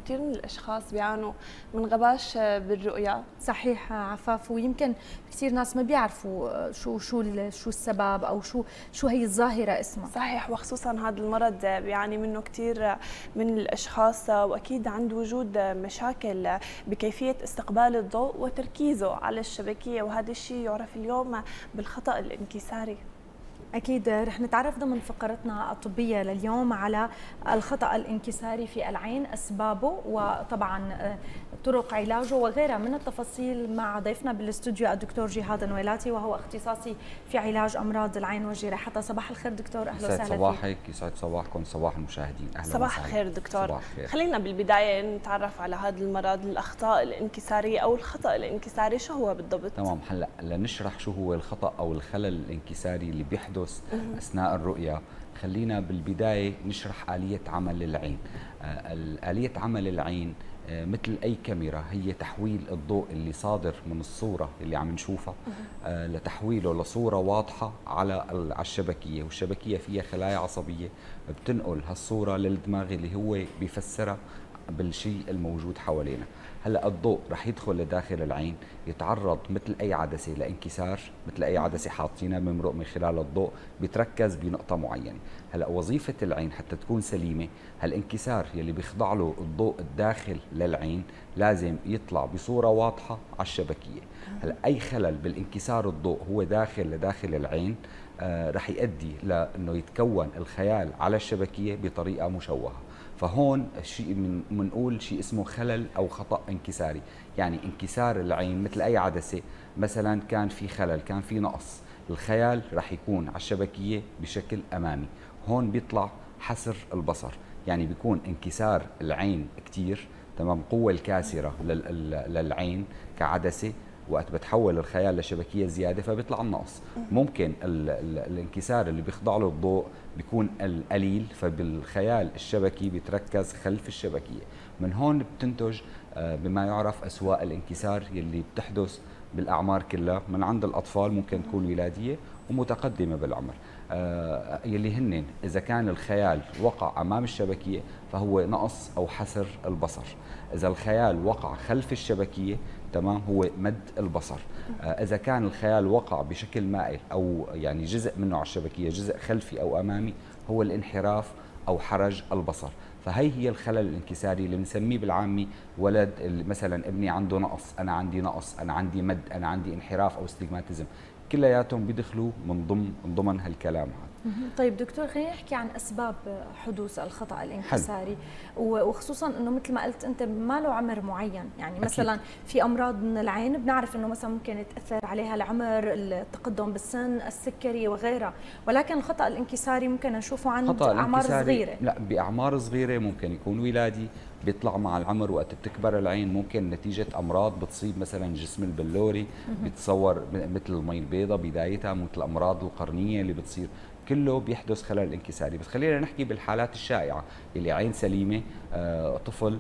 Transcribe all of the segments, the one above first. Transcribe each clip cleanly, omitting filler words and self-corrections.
كثير من الاشخاص بيعانوا من غباش بالرؤيه. صحيح عفاف، ويمكن كثير ناس ما بيعرفوا شو السبب او شو هي الظاهره اسمها. صحيح، وخصوصا هذا المرض بيعاني منه كثير من الاشخاص، واكيد عند وجود مشاكل بكيفيه استقبال الضوء وتركيزه على الشبكيه، وهذا الشيء يعرف اليوم بالخطأ الانكساري. أكيد رح نتعرف ضمن فقرتنا الطبية لليوم على الخطأ الانكساري في العين، أسبابه وطبعا طرق علاجه وغيرها من التفاصيل مع ضيفنا بالاستوديو الدكتور جهاد النويلاتي، وهو اختصاصي في علاج أمراض العين والجراحة. صباح الخير دكتور، أهلا وسهلا فيك. يسعد صباحك، يسعد صباحكم، صباح المشاهدين. أهلا صباح الخير دكتور. صباح الخير. خلينا بالبداية نتعرف على هذا المرض، الأخطاء الانكسارية أو الخطأ الانكساري، شو هو بالضبط؟ تمام. هلا لنشرح شو هو الخطأ أو الخلل الانكساري اللي بيحدث أثناء الرؤية. خلينا بالبداية نشرح آلية عمل العين. آلية عمل العين مثل أي كاميرا هي تحويل الضوء اللي صادر من الصورة اللي عم نشوفها لتحويله لصورة واضحة على الشبكية، والشبكية فيها خلايا عصبية بتنقل هالصورة للدماغ اللي هو بيفسرها بالشيء الموجود حوالينا. هلا الضوء رح يدخل لداخل العين، يتعرض مثل اي عدسه لانكسار، مثل اي عدسه حاطينها بمرق من خلال الضوء، بيتركز بنقطه معينه. هلا وظيفه العين حتى تكون سليمه، هالانكسار يلي بيخضع له الضوء الداخل للعين لازم يطلع بصوره واضحه على الشبكيه. هلا اي خلل بالانكسار الضوء هو داخل لداخل العين رح يؤدي لانه يتكون الخيال على الشبكيه بطريقه مشوهه. فهون شيء بنقول شيء اسمه خلل او خطا انكساري، يعني انكسار العين مثل اي عدسه، مثلا كان في خلل، كان في نقص، الخيال رح يكون على الشبكيه بشكل امامي. هون بيطلع حسر البصر، يعني بيكون انكسار العين كثير، تمام، قوه الكاسره للعين كعدسه، وقت بتحول الخيال لشبكيه زياده فبيطلع النقص. ممكن الانكسار اللي بيخضع له الضوء بيكون القليل، فبالخيال الشبكي بيتركز خلف الشبكيه. من هون بتنتج بما يعرف اسواء الانكسار يلي بتحدث بالاعمار كلها، من عند الاطفال ممكن تكون ولاديه ومتقدمه بالعمر. يلي هن اذا كان الخيال وقع امام الشبكيه فهو نقص او حسر البصر، اذا الخيال وقع خلف الشبكيه تمام هو مد البصر، اذا كان الخيال وقع بشكل مائل او يعني جزء منه على الشبكيه، جزء خلفي او امامي، هو الانحراف او حرج البصر. فهي هي الخلل الانكساري اللي بنسميه بالعامي ولد مثلا ابني عنده نقص، انا عندي نقص، انا عندي مد، انا عندي انحراف او استجماتيزم، كلياتهم بيدخلوا من ضمن هالكلام هذا. طيب دكتور، خلينا نحكي عن اسباب حدوث الخطا الانكساري، وخصوصا انه مثل ما قلت انت ما له عمر معين، يعني مثلا أكيد. في امراض من العين بنعرف انه مثلا ممكن يتاثر عليها العمر، التقدم بالسن، السكري وغيرها، ولكن الخطا الانكساري ممكن نشوفه عند اعمار صغيره. لا، باعمار صغيره ممكن يكون ولادي، بيطلع مع العمر وقت بتكبر العين، ممكن نتيجه امراض بتصيب مثلا الجسم البلوري، بتصور مثل المي البيضاء بدايتها، مثل الامراض القرنيه اللي بتصير، كله بيحدث خلل انكساري. بس خلينا نحكي بالحالات الشائعه اللي عين سليمه، طفل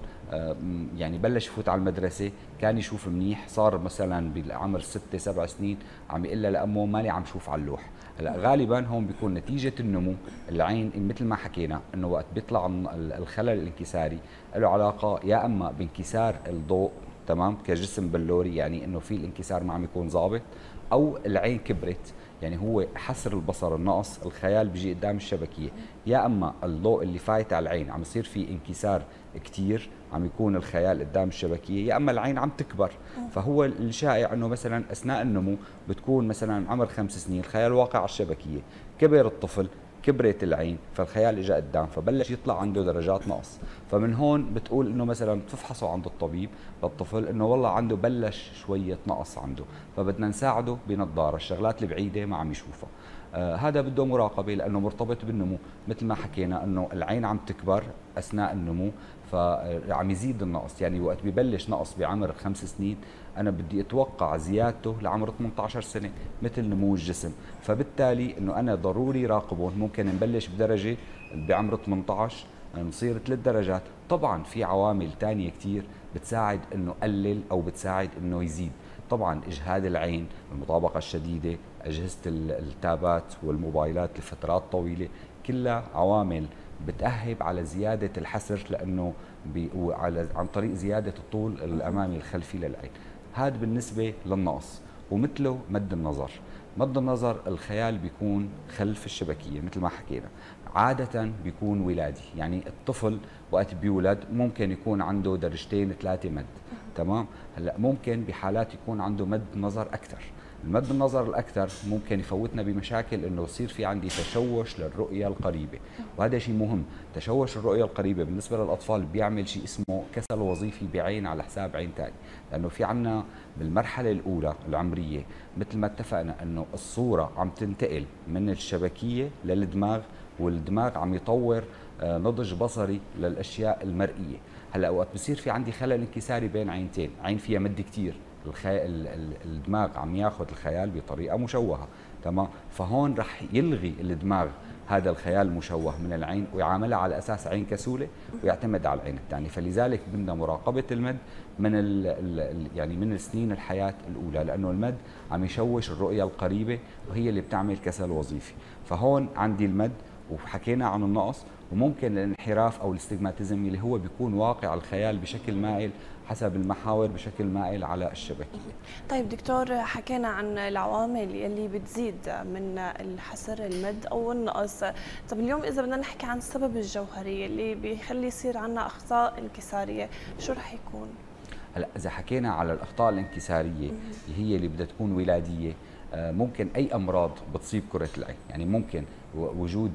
يعني بلش يفوت على المدرسه، كان يشوف منيح، صار مثلا بعمر 6 7 سنين عم يقول لامه مالي عم شوف على اللوح. هلا غالبا هون بيكون نتيجه النمو، العين مثل ما حكينا انه وقت بيطلع الخلل الانكساري له علاقه يا اما بانكسار الضوء، تمام، كجسم بلوري، يعني انه في الانكسار ما عم يكون ظابط، او العين كبرت، يعني هو حسر البصر، النقص، الخيال بيجي قدام الشبكيه، يا اما الضوء اللي فايت على العين عم يصير فيه انكسار كثير، عم يكون الخيال قدام الشبكيه، يا اما العين عم تكبر. فهو الشائع انه مثلا اثناء النمو بتكون مثلا عمر 5 سنين الخيال واقع على الشبكيه، كبر الطفل، كبرت العين، فالخيال اجى قدام، فبلش يطلع عنده درجات نقص. فمن هون بتقول انه مثلا تفحصه عند الطبيب للطفل انه والله عنده بلش شويه نقص عنده، فبدنا نساعده بنظاره، الشغلات البعيده ما عم يشوفها. هذا بده مراقبه لانه مرتبط بالنمو، مثل ما حكينا انه العين عم تكبر اثناء النمو، فعم يزيد النقص، يعني وقت ببلش نقص بعمر 5 سنين انا بدي اتوقع زيادته لعمر 18 سنه مثل نمو الجسم، فبالتالي انه انا ضروري راقبهم. ممكن نبلش بدرجه بعمر 18 نصير 3 درجات. طبعا في عوامل ثانيه كثير بتساعد انه قلل او بتساعد انه يزيد، طبعا اجهاد العين، المطابقه الشديده، اجهزه التابات والموبايلات لفترات طويله، كلها عوامل بتأهب على زياده الحسر، لانه عن طريق زياده الطول الامامي الخلفي للعين. هذا بالنسبه للنقص. ومثله مد النظر. مد النظر الخيال بيكون خلف الشبكيه مثل ما حكينا، عاده بيكون ولادي، يعني الطفل وقت بيولد ممكن يكون عنده درجتين 3 مد. تمام. هلا ممكن بحالات يكون عنده مد نظر اكثر. المد النظر الاكثر ممكن يفوتنا بمشاكل انه يصير في عندي تشوش للرؤيه القريبه، وهذا شيء مهم. تشوش الرؤيه القريبه بالنسبه للاطفال بيعمل شيء اسمه كسل وظيفي بعين على حساب عين ثاني، لانه في عندنا بالمرحله الاولى العمريه مثل ما اتفقنا انه الصوره عم تنتقل من الشبكيه للدماغ، والدماغ عم يطور نضج بصري للاشياء المرئيه. هلا اوقات بصير في عندي خلل انكساري بين عينتين، عين فيها مد كثير، الدماغ عم ياخذ الخيال بطريقه مشوهه. تمام. فهون رح يلغي الدماغ هذا الخيال المشوه من العين ويعاملها على اساس عين كسوله ويعتمد على العين الثانيه. فلذلك بدنا مراقبه المد من يعني من سنين الحياه الاولى، لانه المد عم يشوش الرؤيه القريبه وهي اللي بتعمل كسل وظيفي. فهون عندي المد، وحكينا عن النقص، وممكن الانحراف او الاستجماتيزم اللي هو بيكون واقع الخيال بشكل مائل حسب المحاور بشكل مائل على الشبكيه. طيب دكتور، حكينا عن العوامل اللي بتزيد من الحسر، المد او النقص. طب اليوم اذا بدنا نحكي عن السبب الجوهري اللي بيخلي يصير عندنا اخطاء انكساريه، شو رح يكون؟ هلا اذا حكينا على الاخطاء الانكساريه اللي هي اللي بدها تكون ولاديه، ممكن اي امراض بتصيب كره العين، يعني ممكن وجود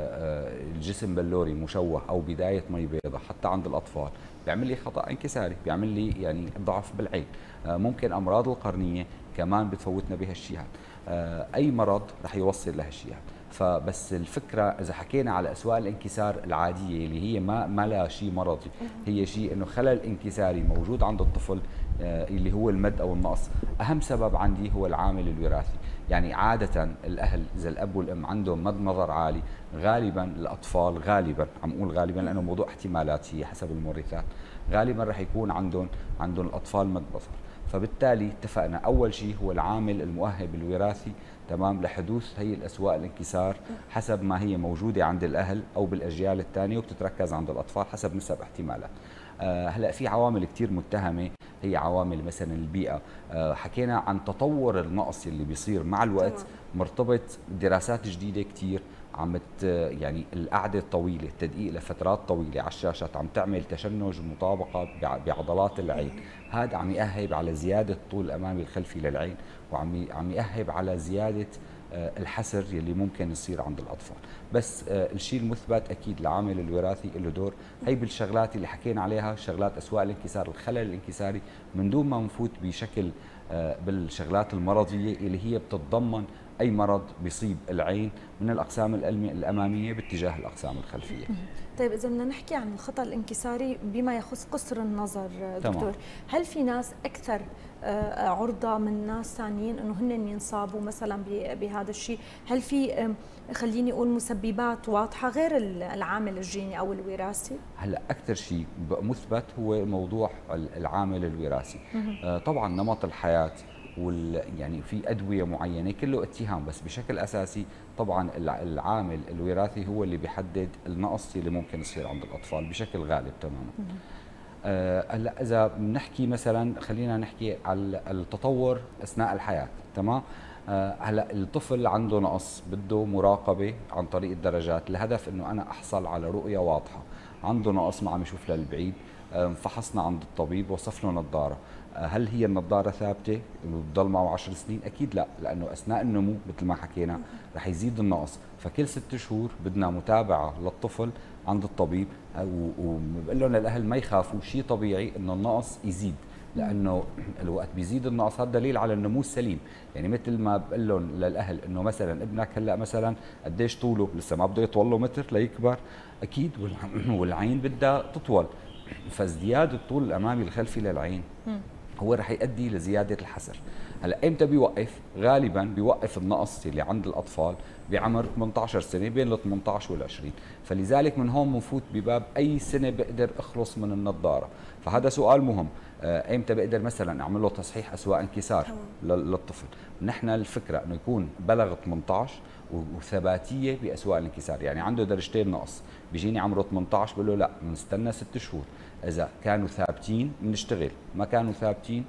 الجسم بلوري مشوه او بدايه مي بيضاء حتى عند الاطفال بيعمل لي خطا انكساري، بيعمل لي يعني ضعف بالعين. ممكن امراض القرنيه كمان بتفوتنا بهالشيء هذا. اي مرض رح يوصل لهالشيء هذا. فبس الفكره اذا حكينا على اسواق الانكسار العاديه اللي هي ما لها شيء مرضي، هي شيء انه خلل انكساري موجود عند الطفل اللي هو المد او النقص. اهم سبب عندي هو العامل الوراثي، يعني عاده الاهل اذا الاب والام عندهم مد نظر عالي، غالبا الاطفال، غالبا عم اقول غالبا لانه موضوع احتمالات هي حسب المورثات، غالبا رح يكون عندهم الاطفال مد بصر. فبالتالي اتفقنا اول شيء هو العامل المؤهب الوراثي، تمام، لحدوث هي الاسواق الانكسار حسب ما هي موجوده عند الاهل او بالاجيال الثانيه، وبتتركز عند الاطفال حسب نسب احتمالات. هلا في عوامل كثير متهمه، هي عوامل مثلا البيئه. حكينا عن تطور النقص اللي بيصير مع الوقت، مرتبط دراسات جديده كثير عم يعني القعده الطويله، التدقيق لفترات طويله على الشاشات عم تعمل تشنج مطابقه بعضلات العين. هذا عم يأهب على زياده الطول الامامي الخلفي للعين، وعم يأهب على زياده الحسر يلي ممكن يصير عند الاطفال. بس الشيء المثبت اكيد العامل الوراثي له دور. هي بالشغلات اللي حكينا عليها، شغلات اسواق الانكسار، الخلل الانكساري، من دون ما نفوت بشكل بالشغلات المرضيه اللي هي بتتضمن اي مرض بيصيب العين من الاقسام الاماميه باتجاه الاقسام الخلفيه. طيب اذا بدنا نحكي عن الخطا الانكساري بما يخص قصر النظر دكتور، هل في ناس اكثر عرضه من ناس ثانيين انه هن ينصابوا مثلا بهذا الشيء؟ هل في خليني اقول مسببات واضحه غير العامل الجيني او الوراثي؟ هلا اكثر شيء مثبت هو موضوع العامل الوراثي. طبعا نمط الحياه يعني في ادويه معينه كله اتهام، بس بشكل اساسي طبعا العامل الوراثي هو اللي بيحدد النقص اللي ممكن يصير عند الاطفال بشكل غالب تماما. هلا اذا بنحكي مثلا، خلينا نحكي على التطور اثناء الحياه، تمام. هلا الطفل عنده نقص بده مراقبه عن طريق الدرجات، الهدف انه انا احصل على رؤيه واضحه. عنده نقص ما عم يشوف للبعيد، فحصنا عند الطبيب وصف له نظاره. هل هي النظاره ثابته وبتضل معه 10 سنين؟ اكيد لا، لانه اثناء النمو مثل ما حكينا رح يزيد النقص. فكل 6 شهور بدنا متابعه للطفل عند الطبيب، وبقول لهم للاهل ما يخافوا، شيء طبيعي انه النقص يزيد، لانه الوقت بيزيد النقص هذا دليل على النمو السليم. يعني مثل ما بقول لهم للاهل انه مثلا ابنك هلا مثلا قديش طوله، لسه ما بده يطول له متر ليكبر، اكيد والعين بدها تطول، فازدياد الطول الامامي الخلفي للعين هو رح يؤدي لزياده الحسر. هلا امتى بيوقف؟ غالبا بيوقف النقص اللي عند الاطفال بعمر 18 سنه، بين ال 18 وال 20. فلذلك من هون بنفوت بباب اي سنه بقدر اخلص من النظاره. فهذا سؤال مهم. امتى بقدر مثلا اعمل له تصحيح اسواء انكسار للطفل؟ نحن الفكره انه يكون بلغ 18 وثباتيه باسواء الانكسار، يعني عنده درجتين نقص، بيجيني عمره 18 بقول له لا بنستنى 6 شهور، اذا كانوا ثابتين بنشتغل، ما كانوا ثابتين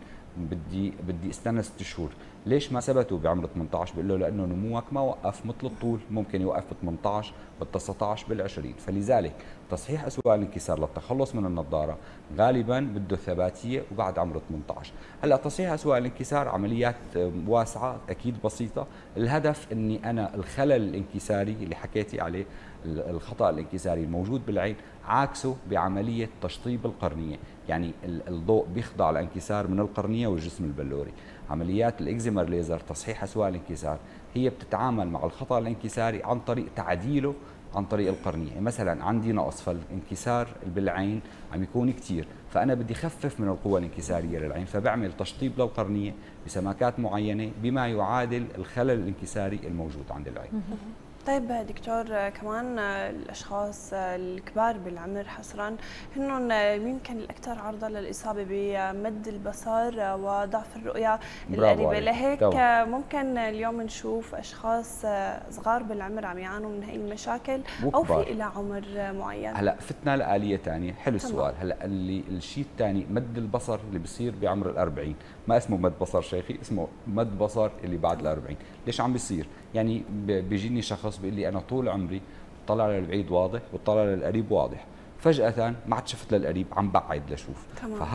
بدي استنى 6 شهور. ليش ما ثبتوا بعمر 18؟ بقول له لانه نموك ما وقف مثل الطول، ممكن يوقف ب 18 بال 19 بال 20. فلذلك تصحيح اسواء الانكسار للتخلص من النظاره غالبا بده ثباتيه وبعد عمر 18. هلا تصحيح اسواء الانكسار عمليات واسعه اكيد بسيطه، الهدف اني انا الخلل الانكساري اللي حكيتي عليه، الخطا الانكساري الموجود بالعين، عاكسه بعمليه تشطيب القرنيه، يعني الضوء بيخضع لانكسار من القرنيه والجسم البلوري. عمليات الاكزيمر ليزر تصحيح اسواء الانكسار هي بتتعامل مع الخطا الانكساري عن طريق تعديله عن طريق القرنيه. يعني مثلا عندي نقص، فالانكسار بالعين عم يكون كثير، فانا بدي خفف من القوه الانكساريه للعين، فبعمل تشطيب للقرنيه بسماكات معينه بما يعادل الخلل الانكساري الموجود عند العين. طيب دكتور، كمان الاشخاص الكبار بالعمر حصرا هن يمكن الاكثر عرضه للاصابه بمد البصر وضعف الرؤيه القريبه، لهيك ممكن اليوم نشوف اشخاص صغار بالعمر عم يعانوا من هي المشاكل او في الى عمر معين. هلا فتنا لآلية ثانيه، حلو السؤال. هلا الشيء الثاني مد البصر اللي بيصير بعمر ال40 ما اسمه مد بصر شيخي، اسمه مد بصر اللي بعد ال40. ليش عم بيصير؟ يعني بيجيني شخص بيقول لي انا طول عمري طلع للبعيد واضح وطلع للقريب واضح، فجأة ما عاد شفت للقريب، عم بعد لشوف.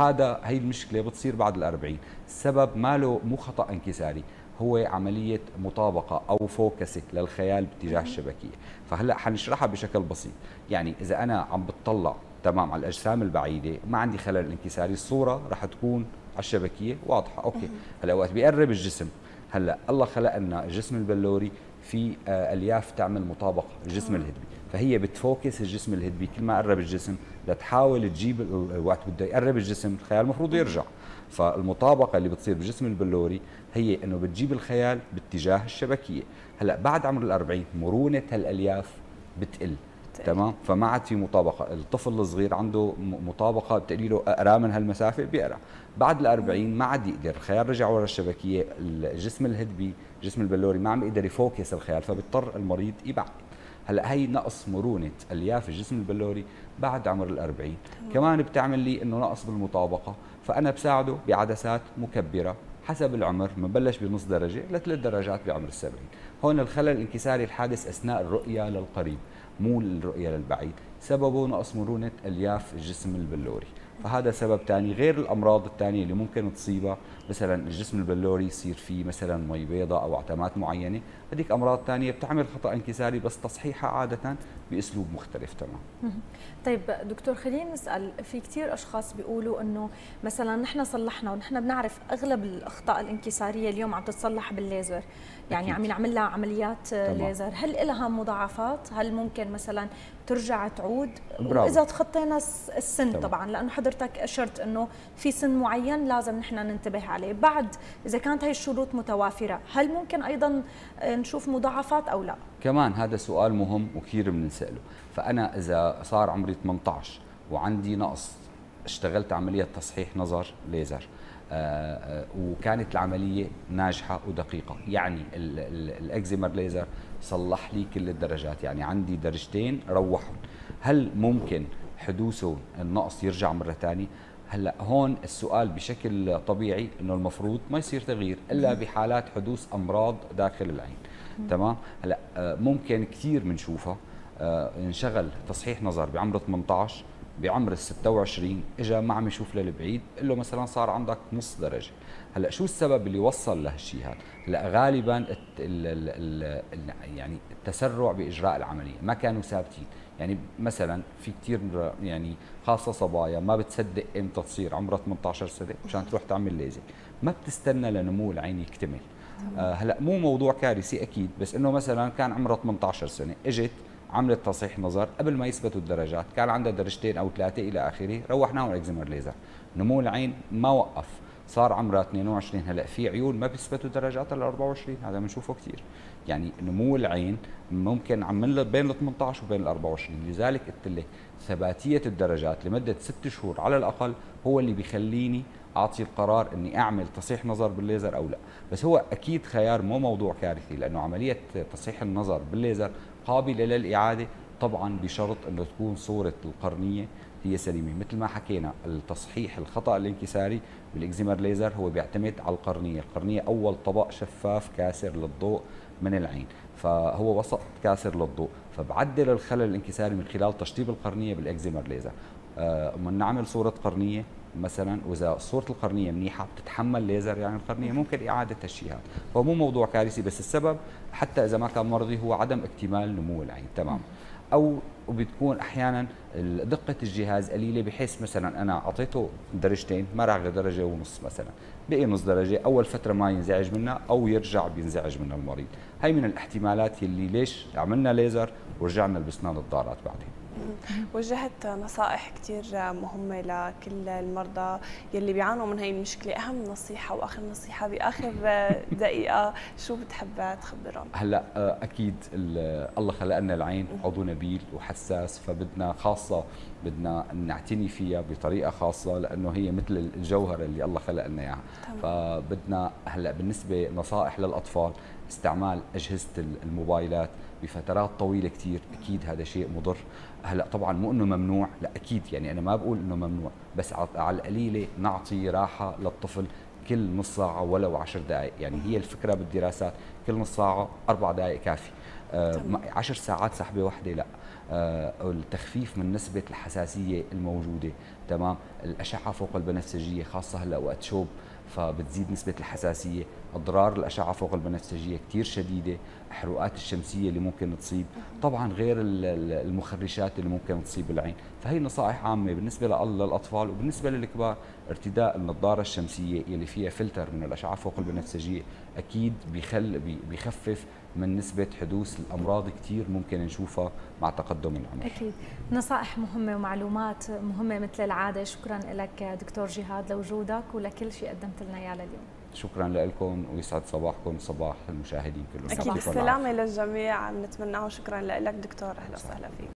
هي المشكلة بتصير بعد ال40. السبب ماله مو خطأ انكساري، هو عملية مطابقة أو فوكسك للخيال باتجاه الشبكية. فهلا حنشرحها بشكل بسيط. يعني إذا أنا عم بتطلع تمام على الأجسام البعيدة ما عندي خلل انكساري، الصورة رح تكون على الشبكية واضحة. أوكي. هلا وقت بيقرب الجسم، هلا الله خلق لنا الجسم البلوري في الياف تعمل مطابقه الجسم الهدبي، فهي بتفوكس الجسم الهدبي كل ما قرب الجسم لتحاول تجيب وقت بده يقرب الجسم الخيال المفروض يرجع. فالمطابقه اللي بتصير بالجسم البلوري هي انه بتجيب الخيال باتجاه الشبكيه. هلا بعد عمر ال40 مرونه هالالياف بتقل، تمام، فما عاد في مطابقه. الطفل الصغير عنده مطابقه بتقلي له اقرا من هالمسافه بيقرا. بعد ال40 ما عاد يقدر، الخيال رجع ورا الشبكيه، الجسم الهدبي الجسم البلوري ما عم يقدر يفوكس الخيال، فبيضطر المريض يبعد. هلا هي نقص مرونه الياف الجسم البلوري بعد عمر ال40 كمان بتعمل لي انه نقص بالمطابقه، فانا بساعده بعدسات مكبره حسب العمر، بنبلش بنص درجه ل3 درجات بعمر ال70. هون الخلل الانكساري الحادث اثناء الرؤيه للقريب مو الرؤيه للبعيد، سببه نقص مرونه الياف الجسم البلوري. فهذا سبب ثاني غير الامراض الثانيه اللي ممكن تصيبها، مثلا الجسم البلوري يصير فيه مثلا مي بيضاء او عتمات معينه، هذيك امراض ثانيه بتعمل خطا انكساري بس تصحيحها عاده باسلوب مختلف. تمام. طيب دكتور، خلينا نسال، في كثير اشخاص بيقولوا انه مثلا نحن صلحنا، ونحن بنعرف اغلب الاخطاء الانكساريه اليوم عم تتصلح بالليزر، يعني أكيد. عم نعمل لها عمليات ليزر، هل لها مضاعفات؟ هل ممكن مثلا ترجع تعود؟ واذا تخطينا السن طبعا، لانه حضرتك اشرت انه في سن معين لازم نحن ننتبه عليه، بعد اذا كانت هي الشروط متوافره هل ممكن ايضا نشوف مضاعفات او لا؟ كمان هذا سؤال مهم وكثير بنساله. فانا اذا صار عمري 18 وعندي نقص، اشتغلت عمليه تصحيح نظر ليزر وكانت العمليه ناجحه ودقيقه، يعني الاكزيمر ليزر صلح لي كل الدرجات، يعني عندي درجتين روحهم، هل ممكن حدوثه النقص يرجع مره ثانيه؟ هلا هون السؤال بشكل طبيعي انه المفروض ما يصير تغيير الا بحالات حدوث امراض داخل العين. تمام. هلا ممكن كثير بنشوفها، انشغل تصحيح نظر بعمر 18، بعمر ال 26 اجى ما عم يشوف للبعيد، قال له مثلا صار عندك نص درجه. هلا شو السبب اللي وصل لهالشيء هذا؟ هلا غالبا يعني التسرع باجراء العمليه، ما كانوا ثابتين. يعني مثلا في كثير يعني خاصه صبايا ما بتصدق امتى تصير عمرها 18 سنه مشان تروح تعمل ليزر، ما بتستنى لنمو العين يكتمل. هلا مو موضوع كارثي اكيد، بس انه مثلا كان عمرها 18 سنه اجت عملت تصحيح نظر قبل ما يثبتوا الدرجات، كان عندها درجتين او 3 الى اخره، روحناهم اكزيمر ليزر، نمو العين ما وقف، صار عمرها 22 هلا في عيون ما بيثبتوا درجاتها ل 24. هذا بنشوفه كثير. يعني نمو العين ممكن عمل بين ال 18 وبين ال 24. لذلك قلت لك ثباتيه الدرجات لمده 6 شهور على الاقل هو اللي بيخليني اعطي القرار اني اعمل تصحيح نظر بالليزر او لا. بس هو اكيد خيار مو موضوع كارثي، لانه عمليه تصحيح النظر بالليزر قابله للاعاده، طبعا بشرط انه تكون صوره القرنيه هي سليمه. مثل ما حكينا التصحيح الخطا الانكساري بالاكزيمر ليزر هو بيعتمد على القرنيه، القرنيه اول طبق شفاف كاسر للضوء من العين، فهو وسط كاسر للضوء، فبعدل الخلل الانكساري من خلال تشطيب القرنيه بالاكزيمر ليزر. من نعمل صوره قرنيه مثلا، واذا صوره القرنيه منيحه بتتحمل ليزر يعني القرنيه ممكن اعاده هالشيء هذا، فهو مو موضوع كارثي. بس السبب حتى اذا ما كان مرضي هو عدم اكتمال نمو العين تماما، او وبتكون احيانا دقه الجهاز قليله بحيث مثلا انا اعطيته درجتين ما راح غير درجه ونص مثلا، بقي نص درجه اول فتره ما ينزعج منها او يرجع بينزعج منها المريض. هي من الاحتمالات اللي ليش عملنا ليزر ورجعنا لبسنا نظارات بعدين. وجهت نصائح كثير مهمة لكل المرضى يلي بيعانوا من هي المشكلة. أهم نصيحة وآخر نصيحة بآخر دقيقة شو بتحب تخبرهم؟ هلا أكيد الله خلق لنا العين عضو نبيل وحساس، فبدنا خاصة بدنا نعتني فيها بطريقة خاصة لأنه هي مثل الجوهرة اللي الله خلق لنا إياها. فبدنا هلا بالنسبة نصائح للأطفال استعمال أجهزة الموبايلات بفترات طويلة كثير، أكيد هذا شيء مضر. هلا طبعا مو انه ممنوع، لا اكيد يعني انا ما بقول انه ممنوع، بس على القليله نعطي راحه للطفل كل نص ساعه ولو 10 دقائق. يعني هي الفكره بالدراسات كل نص ساعه 4 دقائق كافي. 10 ساعات سحبه واحده لا. التخفيف من نسبه الحساسيه الموجوده، تمام. الاشعه فوق البنفسجيه خاصه هلا وقت شوب فبتزيد نسبة الحساسية. أضرار الأشعة فوق البنفسجية كتير شديدة، حروقات الشمسية اللي ممكن تصيب، طبعا غير المخرشات اللي ممكن تصيب العين. فهي نصائح عامة بالنسبة للأطفال. وبالنسبة للكبار ارتداء النظارة الشمسية اللي فيها فلتر من الأشعة فوق البنفسجية أكيد بيخفف من نسبة حدوث الأمراض كتير ممكن نشوفها مع تقدم العمر. أكيد نصائح مهمة ومعلومات مهمة مثل العادة. شكرا لك دكتور جهاد لوجودك ولكل شيء قدمت لنا إياه لليوم. شكرا لكم ويسعد صباحكم صباح المشاهدين كلهم. أكيد السلامة للجميع بنتمناه. شكرا لك دكتور، أهلا وسهلا فيك.